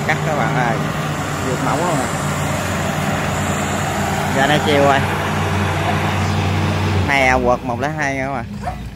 cắt các bạn ơi, vượt mẫu luôn nè. Giờ này chiều rồi, này quật 102 các bạn.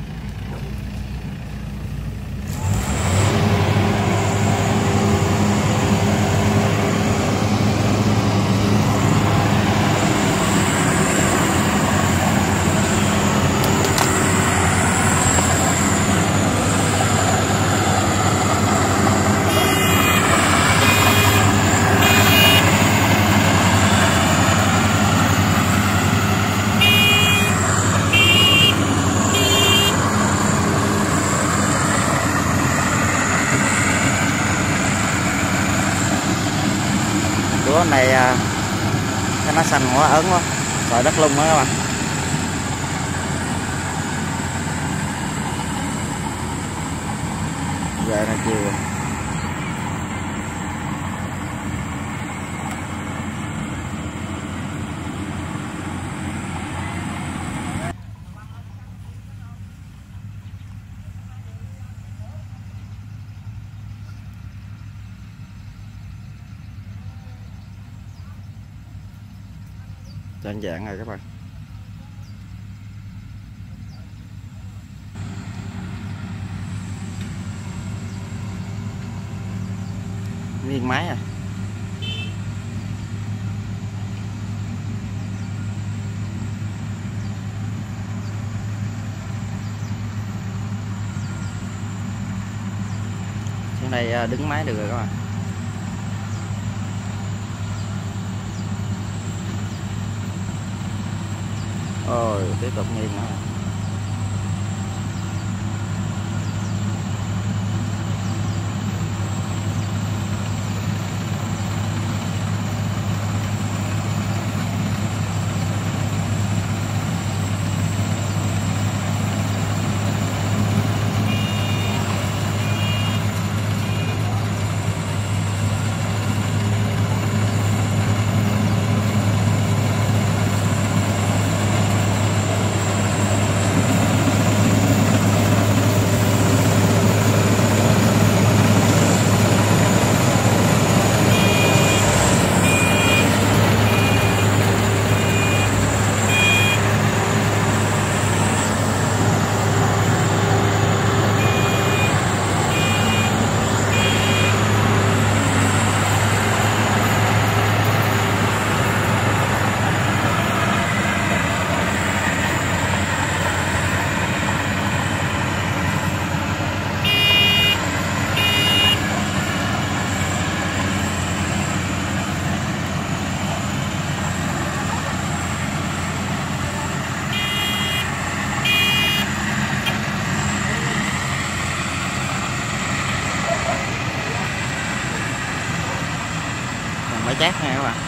Lúa này cái nó xanh quá ớn quá, sợi đất lung đó các bạn. Giờ là chiều đơn giản rồi các bạn. Nguyên máy à. Trên đây đứng máy được rồi các bạn. Rồi tiếp tục nghiêng nữa. Máy chát nha các bạn.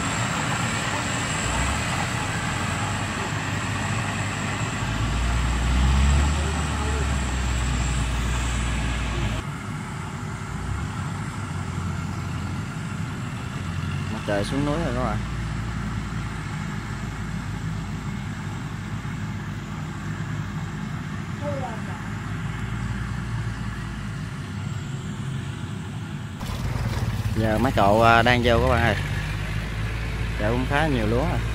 Mặt trời xuống núi rồi các bạn. Giờ mấy cậu đang vô các bạn ơi. Chợ cũng khá nhiều lúa rồi.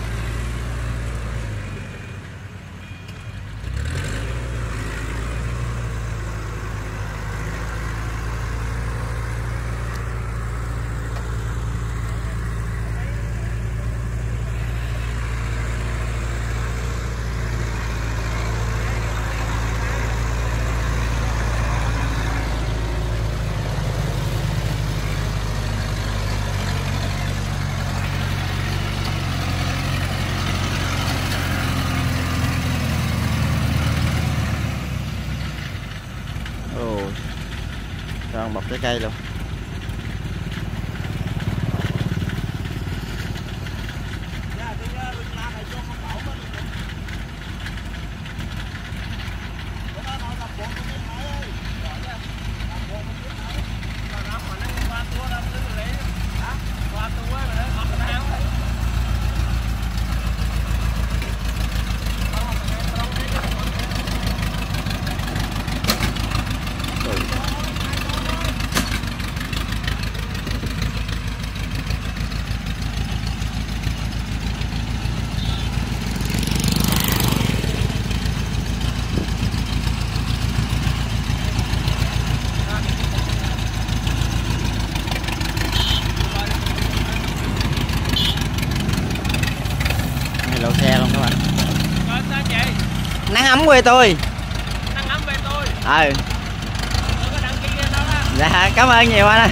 Rồi bọc trái cây luôn. Nắng ấm quê tôi. Nắng ấm quê tôi. Ừ. Tôi có đăng ký lên đó đó. Dạ cảm ơn nhiều anh ơi.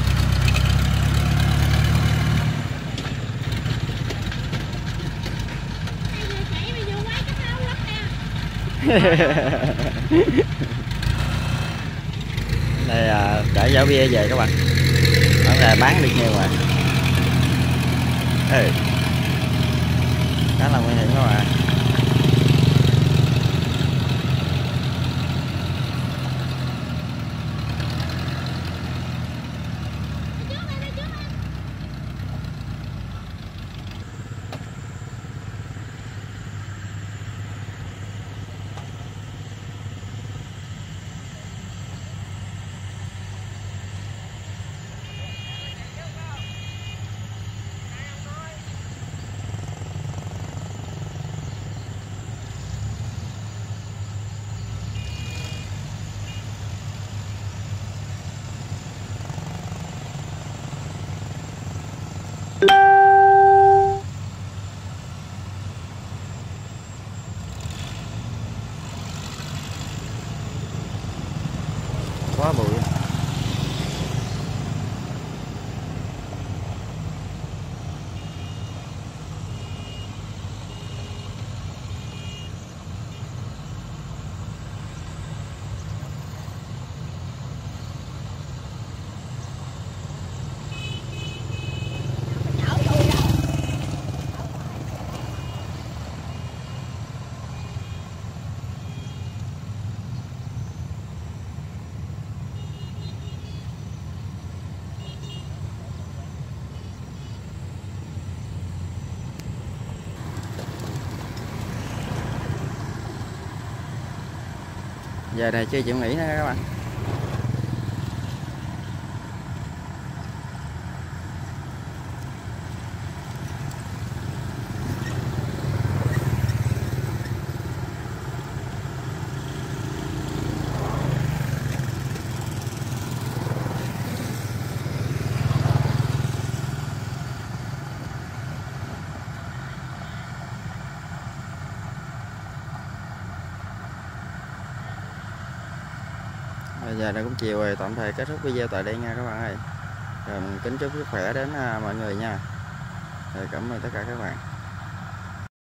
Đây là chở giỏ bia về các bạn. Ở đây bán được nhiều mà. Ừ. Khá là nguy hiểm các bạn. Quá bụi. Giờ này chưa chịu nghỉ nữa các bạn. Bây giờ đã cũng chiều rồi, tạm thời kết thúc video tại đây nha các bạn ơi. Rồi mình kính chúc sức khỏe đến mọi người nha. Rồi cảm ơn tất cả các bạn.